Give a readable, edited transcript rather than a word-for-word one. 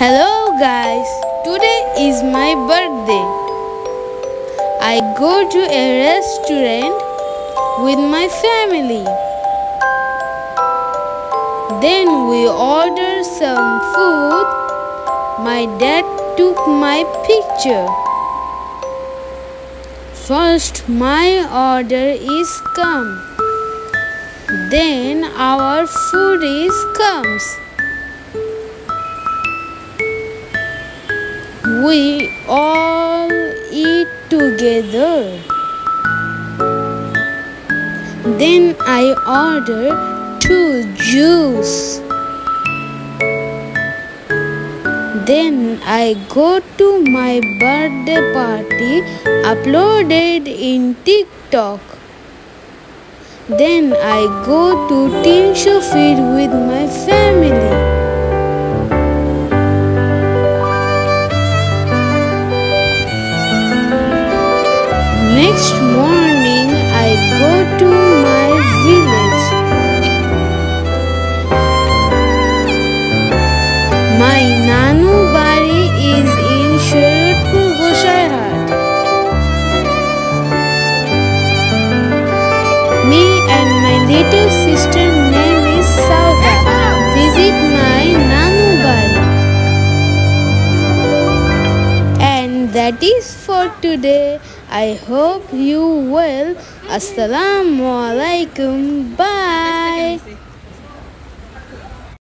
Hello guys, today is my birthday. I go to a restaurant with my family. Then we order some food. My dad took my picture. First my order is come. Then our food is comes. We all eat together. Then I order 2 juice. Then I go to my birthday party uploaded in TikTok. Then I go to Teen Show feed with my family. Next morning, I go to my village. My Nanu Bari is in Sharatpur, Goshaihat. Me and my little sister name is Sauda visit my Nanu Bari. And that is for today. I hope you well. Assalamu alaikum. Bye.